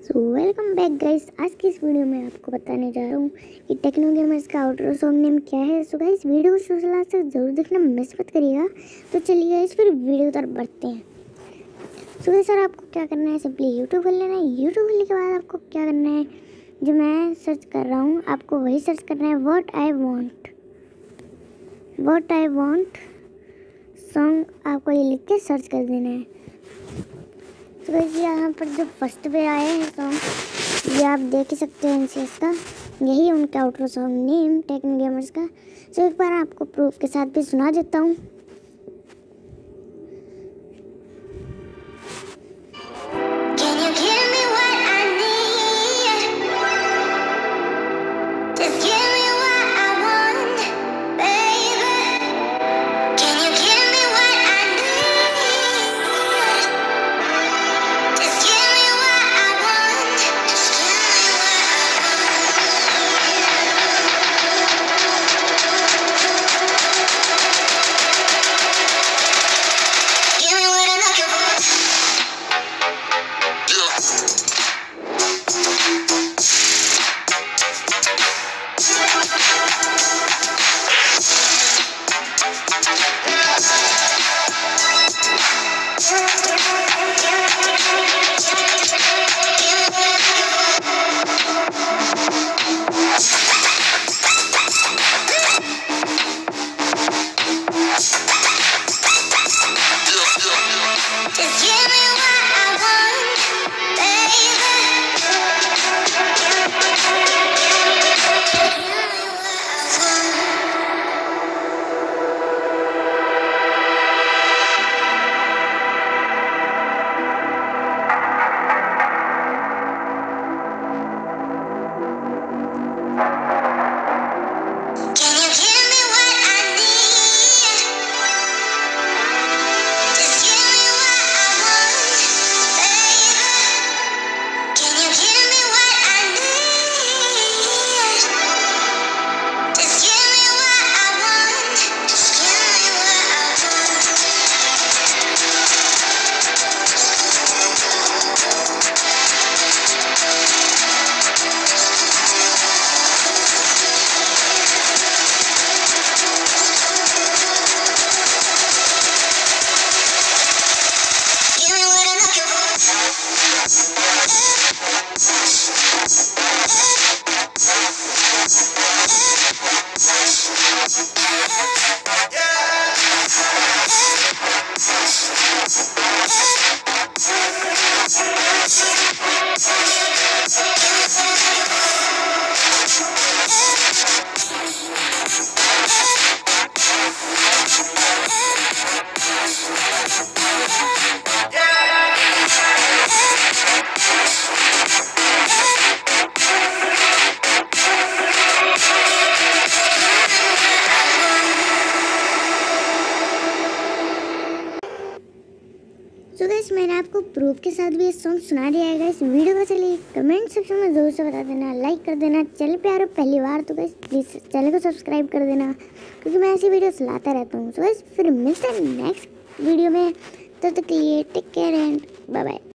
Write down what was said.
So welcome back guys. आज की इस वीडियो में आपको बताने जा रहा हूँ कि टेक्नो गेमर्स का आउटरो सॉन्ग नेम क्या है। सो गाइस वीडियो को शुरू से लास्ट तक जरूर देखना, मिस मत करिएगा। तो चलिए गाइस फिर वीडियो तरफ बढ़ते हैं। सो गाइस सर आपको क्या करना है, सिंपली यूट्यूब कर लेना है। यूट्यूब करने के बाद आपको क्या करना है, जो मैं सर्च कर रहा हूँ आपको वही सर्च करना है। व्हाट आई वॉन्ट सॉन्ग आपको ये लिख के सर्च कर देना है। तो वैसे यहाँ पर जो फर्स्ट पे आए हैं सॉन्ग ये आप देख ही सकते हैं एनसीएस का, यही है उनका outro song name techno gamers का। सो एक बार आपको प्रूफ के साथ भी सुना देता हूँ। तो गाइस मैंने आपको प्रूफ के साथ भी ये सॉन्ग सुना दिया है गाइस। वीडियो को चलिए कमेंट सेक्शन में ज़रूर से बता देना, लाइक कर देना। चैनल पे आ रहे हो पहली बार तो गाइस प्लीज़ चैनल को सब्सक्राइब कर देना, क्योंकि मैं ऐसी वीडियोस लाता रहता हूँ। तो गाइस फिर मिलते हैं नेक्स्ट वीडियो में, तब तक के लिए take care and bye bye.